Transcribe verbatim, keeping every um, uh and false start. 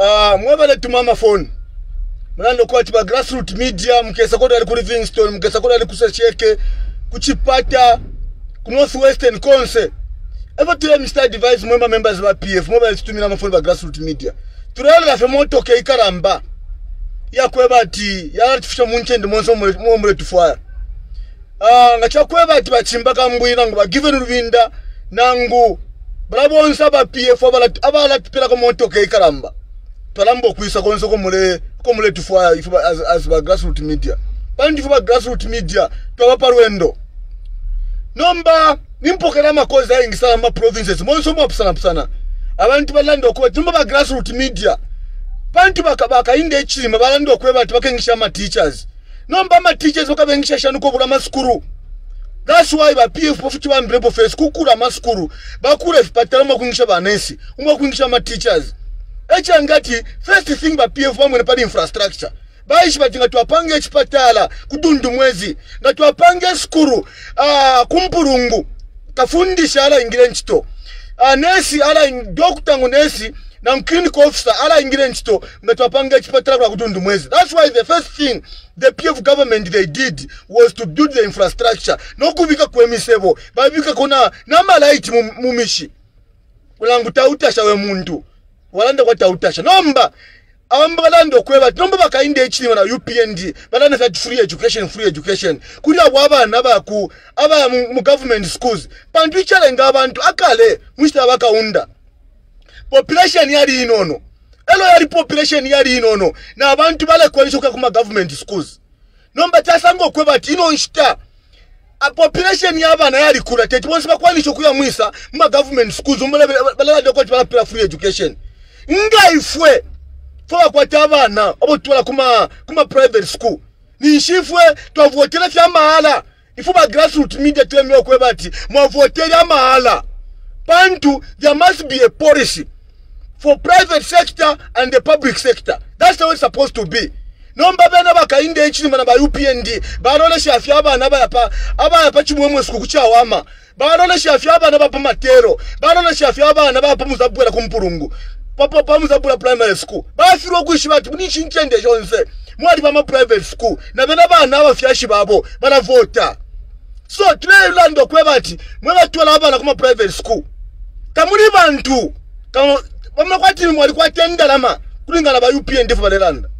ah mweba le tumama phone mulando kwa tiba grassroots media mkesa koda ali ku Livingstone mkesa koda ali kusesheke kuchipata ku Northwestern Conce eva tule Mister Device mwema members ba P F mweba litumina mafoni ba grassroots media turele la femoto ke ikaramba ya kweba ati ya artificial munchende monso mwomule tufaya ah ngacha kweba ati bachimba kambwira ngo ba given ruvinda nangu brabonsa ba P F abala abala tupela ko moto ke ikaramba twalambo kwisa konso ko mule ko mule tufaya ifuba as, as ba grassroots media pandi ifuba grassroots media twaba parwendo nomba nimpokera makoza ingisala ma provinces monso mwa pusana pusana abantu balando ko tumba ba grassroots media pantu bakabaka inde chima balando kweba tubakengisha ma teachers nomba ma teachers bakabengisha shanuko bula maskuru. That's why ba P F pofuchi ba mbrebo face kukura maskuru bakure patala makungisha banesi umwa kungisha ma teachers echa ngati first thing ba P F bamwe pa infrastructure baishi batinga tuwapange chipatala kudundu mwezi nga tuwapange skuru ah kumpurungu kafundisha ala ingire nchito ah nesi ala doctor ngonesi na clinical officer ala ingire nchito nga tuwapange chipatala kwa kudundu mwezi. That's why the first thing the P F government they did was to build the infrastructure no kuvika kwemisebo babika kona na malaiti mumishi ulangu tautasha we muntu walanda kwa tautasha nomba amba balando kweba nomba bakainde echini na U P N D balanda that free education free education kuli abana abaku aba mu government schools pantu ichalenga abantu akale mushita bakaunda population yali inono elo yali population yali inono na abantu bale kwalishoka kuma government schools nomba tasango kweba tino nshita a population yabana yali kula tete bonse bakwalisho kuya mwisa mu government schools umbale balanda kwa tibala free education nga ifwe fwa kwa tabana obo tuwala kuma kuma private school ni shifwe twavotela fya mahala ifu ba grassroots media tuemyo kwebati mwavotela mahala pantu there must be a policy for private sector and the public sector. That's the way it's supposed to be. Nomba bena bakainde echini mana ba U P N D barole shafya abana bayapa abayapa chimwemwe siku kucha wama barole shafya abana bapa matero barole shafya abana bapa muzabwela kumpurungu papa pamuzabula primary school bafirwa kwishibati nishi nchende jonse mwali bama private school na bena bana abafyashi babo baravota so tulelando kwebati mweba twala abana kuma private school kamuli bantu kama bamakwati mwali kwatenda lama kulingana ba U P N D balelanda